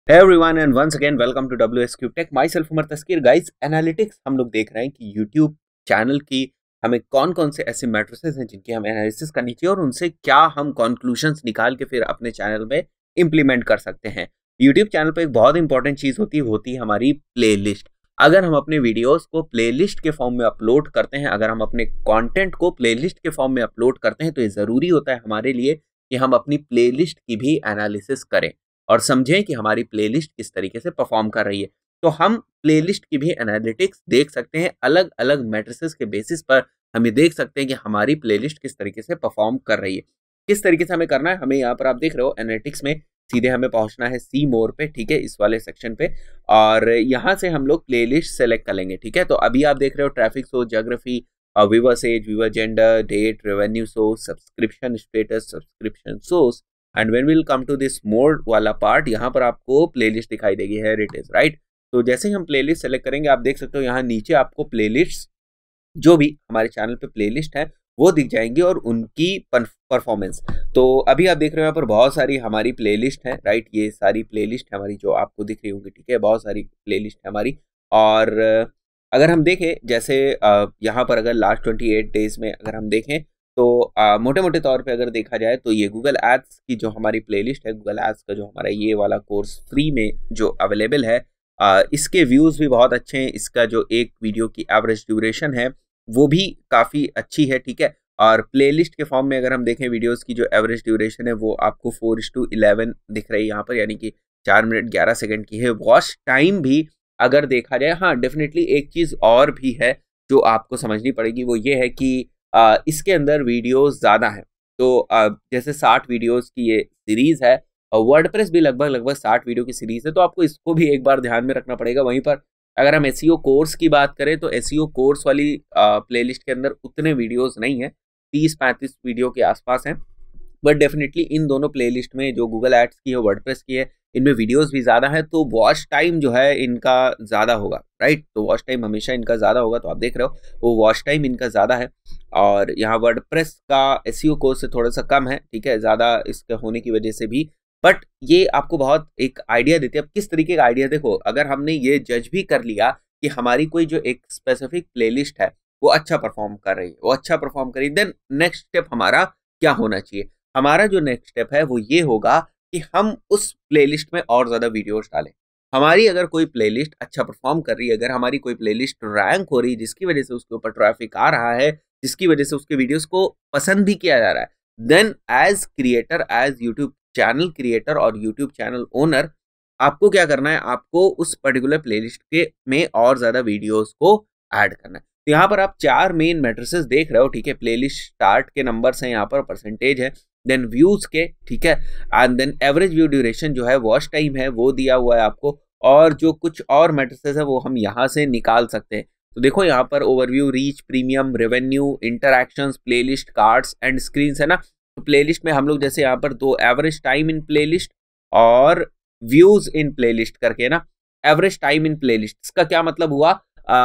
Hey everyone and once again welcome to WSQ Tech. Myself Umar Taskeer. Guys, analytics हम लोग देख रहे हैं कि YouTube चैनल की हमें कौन कौन से ऐसे मैट्रिसेस हैं जिनकी हमें एनालिसिस करनी चाहिए और उनसे क्या हम कंक्लूजन्स निकाल के फिर अपने चैनल में इम्प्लीमेंट कर सकते हैं. YouTube चैनल पे एक बहुत इंपॉर्टेंट चीज़ होती है हमारी प्लेलिस्ट. अगर हम अपने वीडियोस को प्लेलिस्ट के फॉर्म में अपलोड करते हैं, अगर हम अपने कंटेंट को प्लेलिस्ट के फॉर्म में अपलोड करते हैं, तो ये ज़रूरी होता है हमारे लिए कि हम अपनी प्लेलिस्ट की भी एनालिसिस करें और समझें कि हमारी प्लेलिस्ट किस तरीके से परफॉर्म कर रही है. तो हम प्लेलिस्ट की भी एनालिटिक्स देख सकते हैं. अलग अलग मैट्रिसेस के बेसिस पर हम ये देख सकते हैं कि हमारी प्लेलिस्ट किस तरीके से परफॉर्म कर रही है. किस तरीके से हमें करना है, हमें यहाँ पर आप देख रहे हो एनालिटिक्स में सीधे हमें पहुंचना है सी मोर पे, ठीक है, इस वाले सेक्शन पे, और यहाँ से हम लोग प्लेलिस्ट सेलेक्ट कर लेंगे. ठीक है, तो अभी आप देख रहे हो traffic source, geography, viewers age, viewer gender, date, revenue source, subscription status, subscription source, and when will come to this mode वाला पार्ट, यहाँ पर आपको प्लेलिस्ट दिखाई देगी. है इट इज राइट. तो जैसे ही हम प्लेलिस्ट सेलेक्ट करेंगे, आप देख सकते हो यहाँ नीचे आपको प्लेलिस्ट जो भी हमारे चैनल पे प्लेलिस्ट है वो दिख जाएंगी और उनकी परफॉर्मेंस. तो अभी आप देख रहे हो यहाँ पर बहुत सारी हमारी प्लेलिस्ट है. राइट, ये सारी प्लेलिस्ट है हमारी जो आपको दिख रही होंगी. ठीक है, बहुत सारी प्लेलिस्ट है हमारी. और अगर हम देखें, जैसे यहाँ पर अगर लास्ट 28 डेज में अगर हम देखें तो मोटे मोटे तौर पे अगर देखा जाए तो ये गूगल एड्स की जो हमारी प्लेलिस्ट है, गूगल एड्स का जो हमारा ये वाला कोर्स फ्री में जो अवेलेबल है, इसके व्यूज़ भी बहुत अच्छे हैं. इसका जो एक वीडियो की एवरेज ड्यूरेशन है वो भी काफ़ी अच्छी है. ठीक है, और प्लेलिस्ट के फॉर्म में अगर हम देखें वीडियोस की जो एवरेज ड्यूरेशन है वो आपको 4:11 दिख रही है यहाँ पर, यानी कि 4 मिनट 11 सेकंड की है. वॉच टाइम भी अगर देखा जाए, हाँ डेफिनेटली एक चीज़ और भी है जो आपको समझनी पड़ेगी, वो ये है कि इसके अंदर वीडियोस ज़्यादा हैं. तो जैसे 60 वीडियोस की ये सीरीज़ है, वर्डप्रेस भी लगभग 60 वीडियो की सीरीज़ है, तो आपको इसको भी एक बार ध्यान में रखना पड़ेगा. वहीं पर अगर हम एसईओ कोर्स की बात करें तो एसईओ कोर्स वाली प्लेलिस्ट के अंदर उतने वीडियोस नहीं है, 30-35 वीडियो के आसपास हैं. बट डेफिनेटली इन दोनों प्लेलिस्ट में जो गूगल एड्स की है, वर्डप्रेस की है, इनमें वीडियोस भी ज़्यादा है, तो वॉच टाइम जो है इनका ज़्यादा होगा. राइट, तो वॉच टाइम हमेशा इनका ज़्यादा होगा. तो आप देख रहे हो वो वॉच टाइम इनका ज़्यादा है. और यहाँ वर्डप्रेस का एसईओ कोर्स से थोड़ा सा कम है. ठीक है, ज़्यादा इसके होने की वजह से भी, बट ये आपको बहुत एक आइडिया देते हैं. अब किस तरीके का आइडिया, देखो, अगर हमने ये जज भी कर लिया कि हमारी कोई जो एक स्पेसिफिक प्लेलिस्ट है वो अच्छा परफॉर्म कर रही है, वो अच्छा परफॉर्म करी, देन नेक्स्ट स्टेप हमारा क्या होना चाहिए. हमारा जो नेक्स्ट स्टेप है वो ये होगा कि हम उस प्लेलिस्ट में और ज़्यादा वीडियोस डालें. हमारी अगर कोई प्लेलिस्ट अच्छा परफॉर्म कर रही है, अगर हमारी कोई प्लेलिस्ट रैंक हो रही है, जिसकी वजह से उसके ऊपर ट्रैफिक आ रहा है, जिसकी वजह से उसके वीडियोस को पसंद भी किया जा रहा है, then as creator, as YouTube channel creator और यूट्यूब चैनल ओनर, आपको क्या करना है, आपको उस पर्टिकुलर प्लेलिस्ट के में और ज़्यादा वीडियोस को ऐड करना है. तो यहाँ पर आप 4 मेन मैट्रिसेस देख रहे हो. ठीक है, प्लेलिस्ट स्टार्ट के नंबर्स हैं, यहाँ पर परसेंटेज है, देन व्यूज के, ठीक है, and then average view duration जो है, वॉच टाइम है, वो दिया हुआ है आपको, और जो कुछ और मैट्रिसेस है वो हम यहाँ से निकाल सकते हैं. तो देखो यहाँ पर overview, reach, premium, revenue, interactions, playlist, cards and screens है ना. तो प्लेलिस्ट में हम लोग जैसे यहाँ पर 2 एवरेज टाइम इन प्लेलिस्ट और व्यूज इन प्लेलिस्ट करके ना. एवरेज टाइम इन प्लेलिस्ट, इसका क्या मतलब हुआ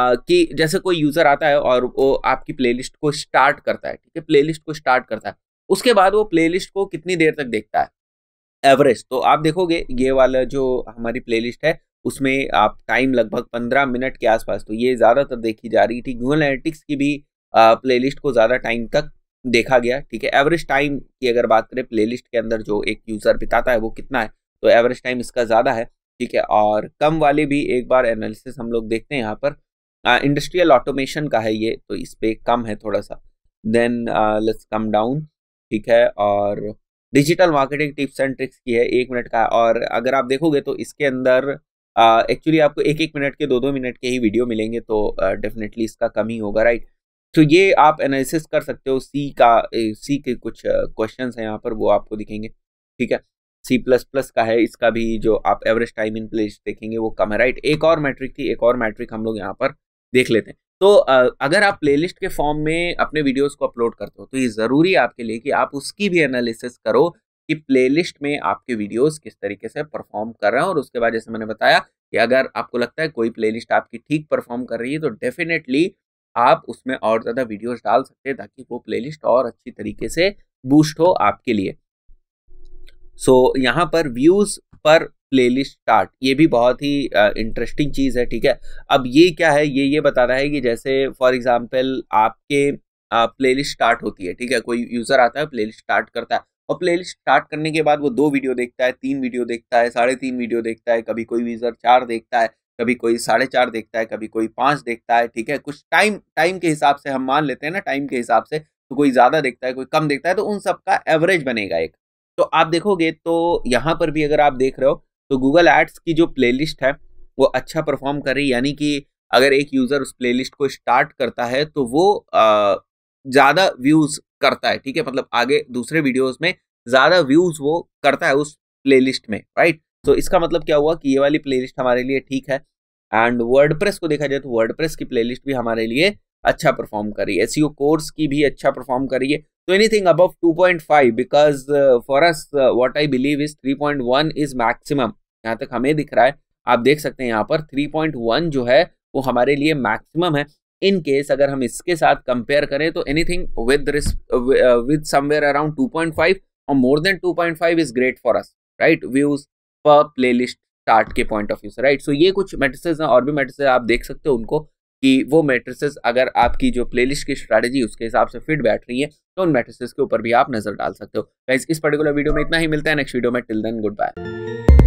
कि जैसे कोई यूजर आता है और वो आपकी प्लेलिस्ट को स्टार्ट करता है. ठीक है, प्लेलिस्ट को स्टार्ट करता है, उसके बाद वो प्लेलिस्ट को कितनी देर तक देखता है, एवरेज. तो आप देखोगे ये वाला जो हमारी प्लेलिस्ट है उसमें आप टाइम लगभग 15 मिनट के आसपास, तो ये ज़्यादातर देखी जा रही थी. गूगल एनालिटिक्स की भी प्लेलिस्ट को ज़्यादा टाइम तक देखा गया. ठीक है, एवरेज टाइम की अगर बात करें प्लेलिस्ट के अंदर जो एक यूज़र बिताता है वो कितना है, तो एवरेज टाइम इसका ज़्यादा है. ठीक है, और कम वाले भी एक बार एनालिसिस हम लोग देखते हैं. यहाँ पर इंडस्ट्रियल ऑटोमेशन का है ये, तो इस पर कम है थोड़ा सा. Then let's come down. ठीक है, और digital marketing tips and tricks की है, 1 मिनट का. और अगर आप देखोगे तो इसके अंदर एक्चुअली आपको 1-1 मिनट के 2-2 मिनट के ही वीडियो मिलेंगे, तो डेफिनेटली इसका कम ही होगा. राइट, तो ये आप एनालिसिस कर सकते हो. सी के कुछ क्वेश्चंस हैं यहाँ पर, वो आपको दिखेंगे. ठीक है, C++ का है, इसका भी जो आप एवरेज टाइम इन प्लेस देखेंगे वो कम है. राइट, एक और मैट्रिक थी, एक और मैट्रिक हम लोग यहाँ पर देख लेते हैं. तो अगर आप प्लेलिस्ट के फॉर्म में अपने वीडियोस को अपलोड करते हो तो ये ज़रूरी है आपके लिए कि आप उसकी भी एनालिसिस करो कि प्लेलिस्ट में आपके वीडियोस किस तरीके से परफॉर्म कर रहे हैं. और उसके बाद जैसे मैंने बताया कि अगर आपको लगता है कोई प्लेलिस्ट आपकी ठीक परफॉर्म कर रही है तो डेफिनेटली आप उसमें और ज़्यादा वीडियोस डाल सकते हैं ताकि वो प्लेलिस्ट और अच्छी तरीके से बूस्ट हो आपके लिए. सो यहाँ पर व्यूज़ पर प्लेलिस्ट स्टार्ट, ये भी बहुत ही इंटरेस्टिंग चीज़ है, ठीक है। अब ये क्या है, ये बता रहा है कि जैसे फॉर एग्जांपल आपके प्लेलिस्ट स्टार्ट होती है, ठीक है, कोई यूज़र आता है प्लेलिस्ट स्टार्ट करता है और प्लेलिस्ट स्टार्ट करने के बाद वो 2 वीडियो देखता है, 3 वीडियो देखता है, 3.5 वीडियो देखता है, कभी कोई यूज़र 4 देखता है, कभी कोई 4.5 देखता है, कभी कोई 5 देखता है, ठीक है। कुछ टाइम के हिसाब से हम मान लेते हैं ना, टाइम के हिसाब से, तो कोई ज़्यादा देखता है, कोई कम देखता है, तो उन सब का एवरेज बनेगा एक। तो आप देखोगे तो यहाँ पर भी अगर आप देख रहे हो तो गूगल एड्स की जो प्लेलिस्ट है वो अच्छा परफॉर्म कर रही है, यानी कि अगर एक यूज़र उस प्लेलिस्ट को स्टार्ट करता है तो वो ज़्यादा व्यूज़ करता है, ठीक है, मतलब आगे दूसरे वीडियोस में ज़्यादा व्यूज़ वो करता है उस प्लेलिस्ट में, राइट। तो इसका मतलब क्या हुआ कि ये वाली प्लेलिस्ट हमारे लिए ठीक है। एंड वर्डप्रेस को देखा जाए तो वर्डप्रेस की प्लेलिस्ट भी हमारे लिए अच्छा परफॉर्म कर रही है, एसईओ कोर्स की भी अच्छा परफॉर्म कर रही है। तो anything above 2.5 because for us what I believe is 3.1 is maximum, यहाँ तक हमें दिख रहा है। आप देख सकते हैं यहाँ पर 3.1 जो है वो हमारे लिए मैक्सिमम है। इन केस अगर हम इसके साथ कंपेयर करें तो एनीथिंग विद समवेयर अराउंड 2.5 और more than 2.5 is great for us, right, views पर प्लेलिस्ट स्टार्ट के पॉइंट ऑफ व्यू से, राइट। सो ये कुछ मैट्रिसेस हैं, और भी मैट्रिसेस आप देख सकते हो उनको, कि वो मैट्रिसेस अगर आपकी जो प्लेलिस्ट की स्ट्रैटेजी उसके हिसाब से फिट बैठ रही है तो उन मैट्रिसेस के ऊपर भी आप नजर डाल सकते हो। गाइस इस पर्टिकुलर वीडियो में इतना ही, मिलता है नेक्स्ट वीडियो में, टिल देन गुड बाय।